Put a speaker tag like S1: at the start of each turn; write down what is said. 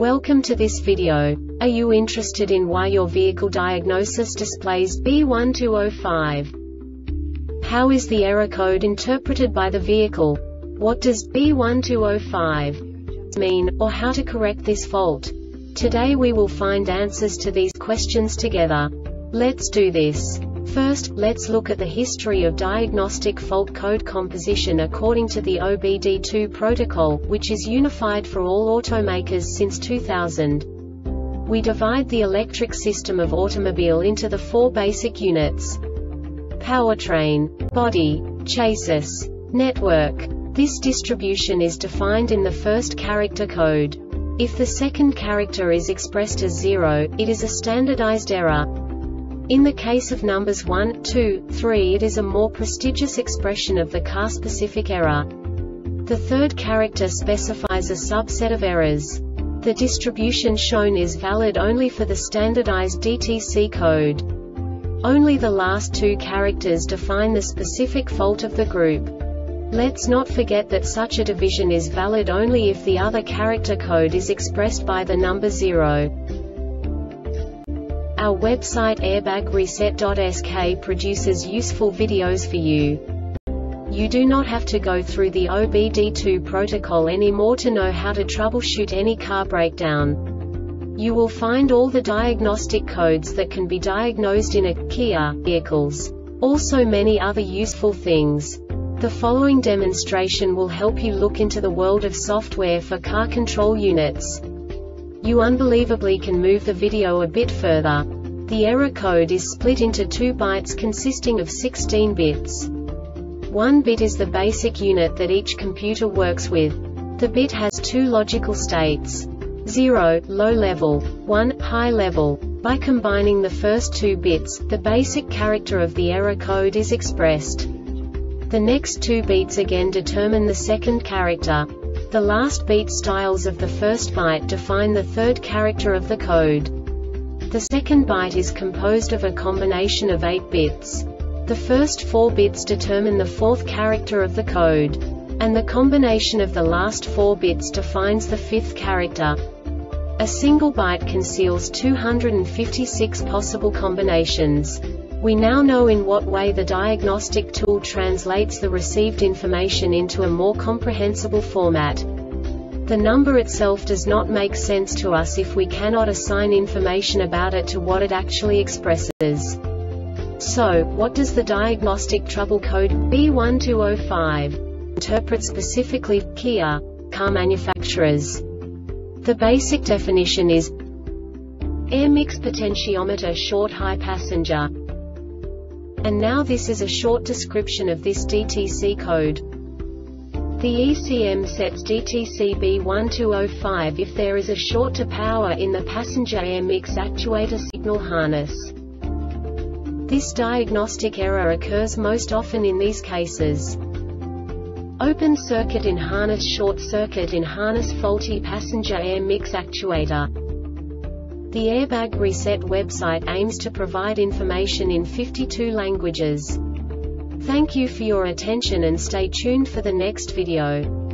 S1: Welcome to this video. Are you interested in why your vehicle diagnosis displays B1205? How is the error code interpreted by the vehicle? What does B1205 mean, or how to correct this fault? Today we will find answers to these questions together. Let's do this. First, let's look at the history of diagnostic fault code composition according to the OBD2 protocol, which is unified for all automakers since 2000. We divide the electric system of automobile into the four basic units: powertrain, body, chassis, network. This distribution is defined in the first character code. If the second character is expressed as 0, it is a standardized error. In the case of numbers 1, 2, 3, it is a more prestigious expression of the car-specific error. The third character specifies a subset of errors. The distribution shown is valid only for the standardized DTC code. Only the last two characters define the specific fault of the group. Let's not forget that such a division is valid only if the other character code is expressed by the number 0. Our website airbagreset.sk produces useful videos for you. You do not have to go through the OBD2 protocol anymore to know how to troubleshoot any car breakdown. You will find all the diagnostic codes that can be diagnosed in a Kia vehicles. Also many other useful things. The following demonstration will help you look into the world of software for car control units. You unbelievably can move the video a bit further. The error code is split into 2 bytes consisting of 16 bits. 1 bit is the basic unit that each computer works with. The bit has 2 logical states: 0, low level, 1, high level. By combining the first 2 bits, the basic character of the error code is expressed. The next 2 beats again determine the second character. The last beat styles of the first byte define the third character of the code. The second byte is composed of a combination of 8 bits. The first 4 bits determine the fourth character of the code. And the combination of the last 4 bits defines the fifth character. A single byte conceals 256 possible combinations. We now know in what way the diagnostic tool translates the received information into a more comprehensible format. The number itself does not make sense to us if we cannot assign information about it to what it actually expresses. So, what does the diagnostic trouble code B1205 interpret specifically for Kia car manufacturers? The basic definition is air mix potentiometer short high passenger. And now this is a short description of this DTC code. The ECM sets DTC B1205 if there is a short to power in the passenger air mix actuator signal harness. This diagnostic error occurs most often in these cases: open circuit in harness, short circuit in harness, faulty passenger air mix actuator. The Airbag Reset website aims to provide information in 52 languages. Thank you for your attention and stay tuned for the next video.